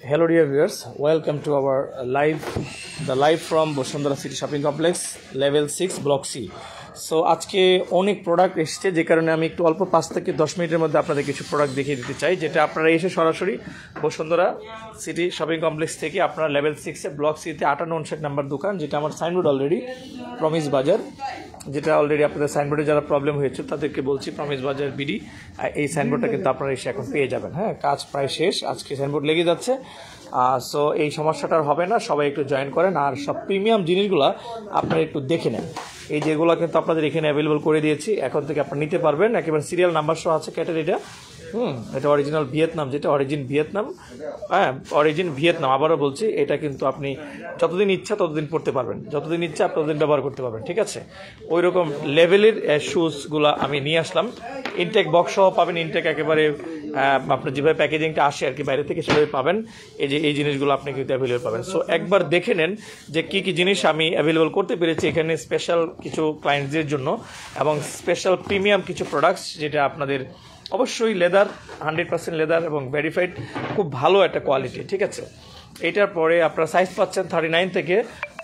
Hello dear viewers, welcome to our live from Bosundara City Shopping Complex, level 6 block C. So আজকে অনেক product এসেছে, যে কারণে আমি একটু অল্প 5 থেকে 10 মিনিটের মধ্যে আপনাদের কিছু প্রোডাক্ট দেখিয়ে দিতে চাই, যেটা আপনারা এসে সরাসরি বসুন্ধরা সিটি শপিং কমপ্লেক্স থেকে আপনারা লেভেল 6 এ ব্লক সিতে 58 নাম্বার দোকান, যেটা আমার সাইনবোর্ড অলরেডি প্রমিস বাজার, যেটা অলরেডি আপনাদের সাইনবোর্ডে যারা প্রবলেম হয়েছে তাদেরকে বলছি প্রমিস বাজার বিডি, এই সাইনবোর্ডটা কিন্তু আপনারা এসে এখন পেয়ে যাবেন। হ্যাঁ, কাজ প্রায় শেষ, আজকে সাইনবোর্ড লেগে যাচ্ছে। সো এই সমস্যাটা হবে না, সবাই একটু জয়েন করেন। আর সব প্রিমিয়াম জিনিসগুলো আপনারা একটু দেখে নেন, এই যেগুলো কিন্তু আপনাদের এখানে অ্যাভেলেবল করে দিয়েছি, এখন থেকে আপনারা নিতে পারবেন। একেবারে সিরিয়াল নাম্বার সহ আছে ক্যাটাগরিটা। এটা অরিজিনাল ভিয়েতনাম, যেটা অরিজিন ভিয়েতনাম। হ্যাঁ, অরিজিন ভিয়েতনাম, আবারও বলছি, এটা কিন্তু আপনি যতদিন ইচ্ছা ততদিন পড়তে পারবেন, যতদিন ইচ্ছা ততদিন ব্যবহার করতে পারবেন, ঠিক আছে? ওই রকম লেভেলের শুজগুলো আমি নিয়ে আসলাম। ইনটেক বক্স সহ পাবেন, ইনটেক একেবারে আপনার যেভাবে প্যাকেজিংটা আসে আর কি বাইরে থেকে সেভাবে পাবেন। এই জিনিসগুলো আপনি কিন্তু অ্যাভেলেবল পাবেন। সো একবার দেখে নেন যে কী কী জিনিস আমি অ্যাভেলেবল করতে পেরেছি এখানে স্পেশাল কিছু ক্লায়েন্টসদের জন্য, এবং স্পেশাল প্রিমিয়াম কিছু প্রোডাক্টস, যেটা আপনাদের অবশ্যই লেদার, 100% লেদার এবং ভেরিফাইড, খুব ভালো একটা কোয়ালিটি, ঠিক আছে? এটার পরে আপনারা সাইজ পাচ্ছেন 39 থেকে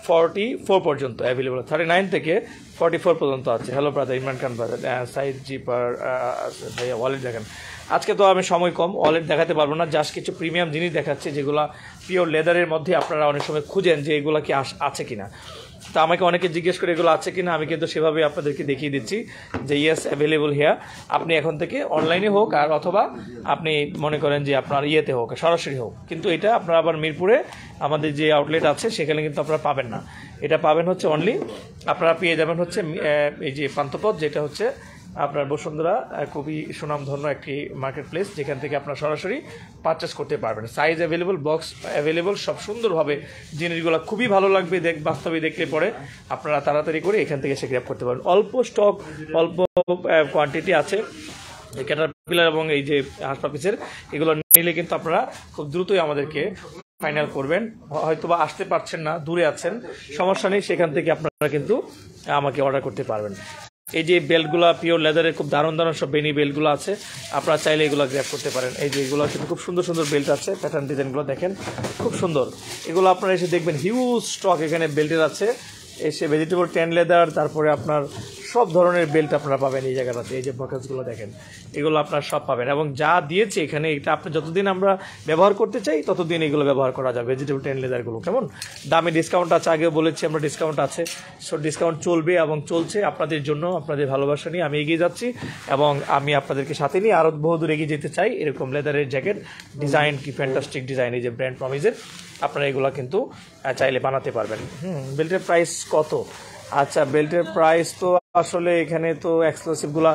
44 পর্যন্ত অ্যাভেলেবল, 39 থেকে 44 পর্যন্ত আছে। Hello brother, Imran Khan brother, size zipper, ভাইয়া ওয়ালেট দেখেন। আজকে তো আমি সময় কম, ওয়ালেট দেখাতে পারবো না, জাস্ট কিছু প্রিমিয়াম জিনিস দেখাচ্ছে যেগুলো পিওর লেদারের মধ্যে আপনারা অনেক সময় খুঁজেন যে এগুলো কি আছে কিনা। তা আমাকে অনেকে জিজ্ঞেস করে এগুলো আছে কিনা, আমি কিন্তু সেভাবে আপনাদেরকে দেখিয়ে দিচ্ছি যে ইয়েস অ্যাভেলেবল হিয়ার। আপনি এখন থেকে অনলাইনে হোক আর অথবা আপনি মনে করেন যে আপনার ইয়েতে হোক, সরাসরি হোক, কিন্তু এটা আপনারা আবার মিরপুরে আমাদের যে আউটলেট আছে সেখানে কিন্তু আপনারা পাবেন না। এটা পাবেন হচ্ছে অনলি আপনারা পেয়ে যাবেন হচ্ছে এই যে পান্থপথ, যেটা হচ্ছে আপনার বসুন্ধরা খুবই সুনামধন্য একটি মার্কেট প্লেস, যেখান থেকে আপনারা সরাসরি পারচেস করতে পারবেন। সাইজ অ্যাভেলেবল, বক্স অ্যাভেলেবল, সব সুন্দরভাবে জিনিসগুলো খুবই ভালো লাগবে বাস্তবে দেখলে পরে আপনারা তাড়াতাড়ি করে এখান থেকে এসে গ্র্যাব করতে পারবেন। অল্প স্টক, অল্প কোয়ান্টিটি আছে ক্যাটারপিলার এবং এই যে হাসপাপিসের, এগুলো নিলে কিন্তু আপনারা খুব দ্রুতই আমাদেরকে ফাইনাল করবেন। হয়তোবা আসতে পারছেন না, দূরে আছেন, সমস্যা নেই, সেখান থেকে আপনারা কিন্তু আমাকে অর্ডার করতে পারবেন। এই যে বেল্টগুলো পিওর লেদারের খুব দারুণ সব বেনি বেল্টগুলো আছে, আপনারা চাইলে এগুলো গ্র্যাব করতে পারেন। এই যে এগুলো কিন্তু খুব সুন্দর সুন্দর বেল্ট আছে, প্যাটার্ন ডিজাইনগুলো দেখেন খুব সুন্দর। এগুলো আপনারা এসে দেখবেন হিউজ স্টক এখানে বেল্টের আছে। এসে ভেজিটেবল ট্যান লেদার, তারপরে আপনার সব ধরনের বেল্ট আপনারা পাবেন এই জায়গাটাতে। এই যে বাকেটসগুলো দেখেন, এগুলো আপনারা সব পাবেন, এবং যা দিয়েছে এখানে এটা আপনি যতদিন আমরা ব্যবহার করতে চাই ততদিন এগুলো ব্যবহার করা যাবে। ভেজিটেবল ট্যান লেদারগুলো কেমন দামে ডিসকাউন্ট আছে, আগেও বলেছি আমরা ডিসকাউন্ট আছে। সো ডিসকাউন্ট চলবে এবং চলছে আপনাদের জন্য, আপনাদের ভালোবাসা নিয়ে আমি এগিয়ে যাচ্ছি, এবং আমি আপনাদেরকে সাথে নিয়ে আরও বহুদূর এগিয়ে যেতে চাই। এরকম লেদারের জ্যাকেট ডিজাইন, কি ফ্যান্টাস্টিক ডিজাইন, এই যে ব্র্যান্ড প্রমিসের, আপনারা এগুলো কিন্তু চাইলে বানাতে পারবেন। বেল্টের প্রাইস কত? আচ্ছা, বেল্টের প্রাইস তো আসলে এখানে তো এক্সক্লুসিভগুলো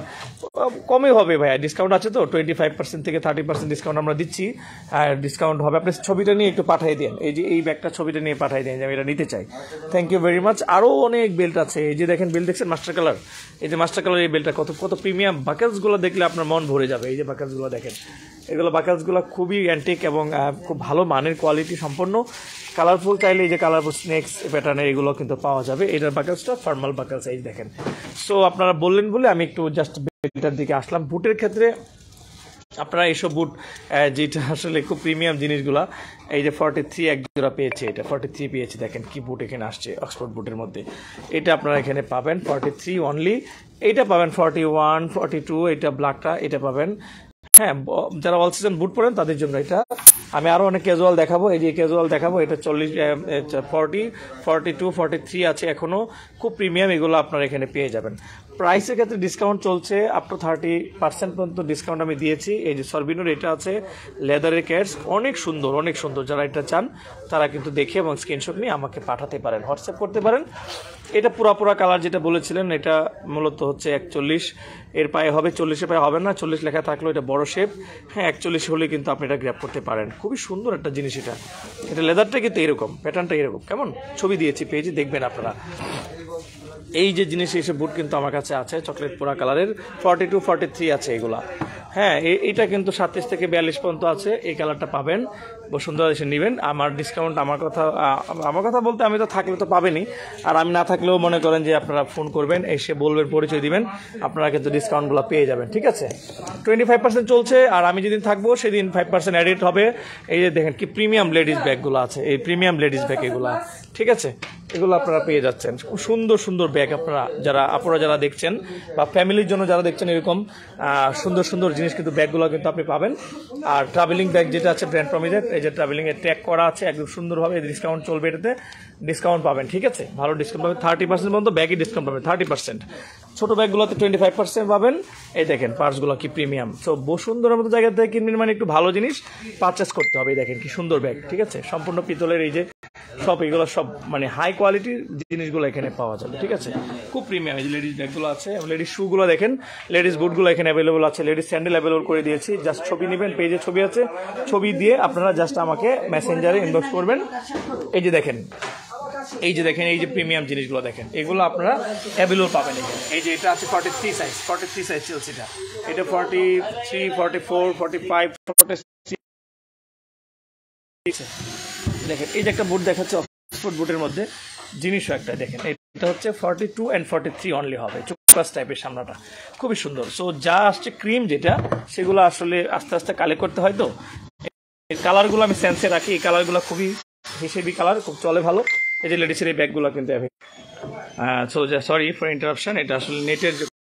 কমে হবে ভাইয়া, ডিসকাউন্ট আছে তো 25% থেকে 30% ডিসকাউন্ট আমরা দিচ্ছি। আর ডিসকাউন্ট হবে, আপনি ছবিটা নিয়ে একটু পাঠিয়ে দেন, এই যে এই ব্যাগটা ছবিটা নিয়ে পাঠিয়ে দেন যে আমি এটা নিতে চাই। Thank you very much. আরও অনেক বেল্ট আছে, এই যে দেখেন বেল্ট দেখছেন মাস্টার কালার, এই যে মাস্টার কালার এই বেল্টটা কত কত প্রিমিয়াম। বাকেলসগুলো দেখলে আপনার মন ভরে যাবে। এই যে বাকেলসগুলো দেখেন, এগুলো বাকেলসগুলো খুবই অ্যান্টিক এবং খুব ভালো মানের কোয়ালিটি সম্পন্ন। কালারফুল চাইলে এই যে কালারফুল স্নেক্স প্যাটার্নের এগুলো কিন্তু পাওয়া যাবে। এটার বাকেলসটা ফর্মাল বাকেলস, এই দেখেন। সো আপনারা বললেন বলে আমি একটু জাস্ট বেল্টের দিকে আসলাম। বুটের ক্ষেত্রে আপনারা এইসব বুট, যেটা আসলে খুব প্রিমিয়াম জিনিসগুলা, এই যে 43 এক জোড়া পেয়েছে, এটা 43 পেয়েছে, দেখেন কি বুট এখানে আসছে অক্সফোর্ড বুটের মধ্যে। এটা আপনারা এখানে পাবেন 43 অনলি। এইটা পাবেন 41, 42, এটা ব্ল্যাকটা এটা পাবেন। হ্যাঁ, যারা অল সিজন বুট পরেন তাদের জন্য এটা। আমি আরও অনেক ক্যাজুয়াল দেখাবো, এই যে ক্যাজুয়াল দেখাবো, এটা 40, 40, 42, 43 আছে এখনও, খুব প্রিমিয়াম, এগুলো আপনারা এখানে পেয়ে যাবেন। প্রাইসের ক্ষেত্রে ডিসকাউন্ট চলছে, আপ টু 30% পর্যন্ত ডিসকাউন্ট আমি দিয়েছি। এই যে সরবিনোর এটা আছে লেদারের ক্যাটস, অনেক সুন্দর অনেক সুন্দর। যারা এটা চান তারা কিন্তু দেখে এবং স্ক্রিনশট নিয়ে আমাকে পাঠাতে পারেন, হোয়াটসঅ্যাপ করতে পারেন। এটা পুরা কালার যেটা বলেছিলেন, এটা মূলত হচ্ছে 41 এর পায়ে হবে, 40-এর পায়ে হবে না। 40 লেখা থাকলেও এটা বড় শেপ। হ্যাঁ, 41 হলে কিন্তু আপনি এটা গ্র্যাব করতে পারেন। খুবই সুন্দর একটা জিনিস এটা। এটা লেদারটা কিন্তু এরকম, প্যাটার্নটা এরকম, কেমন ছবি দিয়েছি পেজে, দেখবেন আপনারা। এই যে জিনিস, এইসব বুট কিন্তু আমার কাছে আছে চকলেট পোড়া কালারের, 42, 43 আছে এগুলা। হ্যাঁ, এটা কিন্তু 37 থেকে 42 পর্যন্ত আছে, এই কালারটা পাবেন। বসুন্ধরা এসে নেবেন। আমার ডিসকাউন্ট, আমার কথা বলতে আমি তো থাকলে তো পাবেনই, আর আমি না থাকলেও মনে করেন যে আপনারা ফোন করবেন, এসে বলবেন, পরিচয় দিবেন, আপনারা কিন্তু ডিসকাউন্টগুলো পেয়ে যাবেন। ঠিক আছে, 25% চলছে, আর আমি যেদিন থাকবো সেদিন 5% অ্যাডেড হবে। এই যে দেখেন কি প্রিমিয়াম লেডিস ব্যাগগুলো আছে, এই প্রিমিয়াম লেডিস ব্যাগ এগুলো, ঠিক আছে, এগুলো আপনারা পেয়ে যাচ্ছেন। খুব সুন্দর সুন্দর ব্যাগ আপনারা যারা দেখছেন বা ফ্যামিলির জন্য যারা দেখছেন, এরকম সুন্দর সুন্দর জিনিস কিন্তু ব্যাগগুলো কিন্তু আপনি পাবেন। আর ট্রাভেলিং ব্যাগ যেটা আছে ব্র্যান্ড প্রমিজের, এই যে ট্রাভেলিং এর ট্যাগ করা আছে একদম সুন্দরভাবে, ডিসকাউন্ট চলবে, এটাতে ডিসকাউন্ট পাবেন। ঠিক আছে, ভালো ডিসকাউন্ট পাবেন, 30% পর্যন্ত ব্যাগে ডিসকাউন্ট পাবেন, 30%। ছোট ব্যাগগুলোতে 25% পাবেন। এই দেখেন পার্সগুলো কি প্রিমিয়াম। সো বসুন্ধরার মতো জায়গা থেকে কিনবেন মানে একটু ভালো জিনিস পারচেস করতে হবে। এই দেখেন কি সুন্দর ব্যাগ, ঠিক আছে, সম্পূর্ণ পিতলের, এই যে সব এগুলো সব মানে হাই কোয়ালিটির জিনিসগুলো এখানে পাওয়া যাবে। ঠিক আছে, খুব প্রিমিয়াম। এই যে লেডিস ব্যাগগুলো আছে, লেডিস শুগুলো দেখেন, লেডিস বুটগুলো এখানে অ্যাভেলেবল আছে, লেডিস স্যান্ডেল অ্যাভেলেবল করে দিয়েছি। জাস্ট ছবি নেবেন, পেজে ছবি আছে, ছবি দিয়ে আপনারা জাস্ট আমাকে মেসেঞ্জারে ইনবক্স করবেন। এই যে দেখেন, এই যে প্রিমিয়াম জিনিসগুলো দেখেন, এগুলো আপনারা অ্যাভেলেবল পাবেন এখানে। এই যে এটা আছে 43 সাইজ চলছে, এটা 43, 44, 45, 46। দেখেন এই যে একটা বুট দেখাচ্ছে, অক্সফোর্ড বুটের মধ্যে জিনিসও একটা দেখেন, এটা হচ্ছে 42 and 43 অনলি হবে, চোকাস টাইপের সামনাটা, খুবই সুন্দর। সো যা আসছে ক্রিম যেটা, সেগুলো আসলে আস্তে আস্তে কালেক্ট করতে হয়। তো এই কালারগুলো আমি সেন্সে রাখি, এই কালারগুলো খুবই হিসেবি কালার, খুব চলে ভালো। এই যে লেডিসের এই ব্যাগগুলো কিন্তু সরি ফর ইন্টারাপশন, এটা আসলে নেটের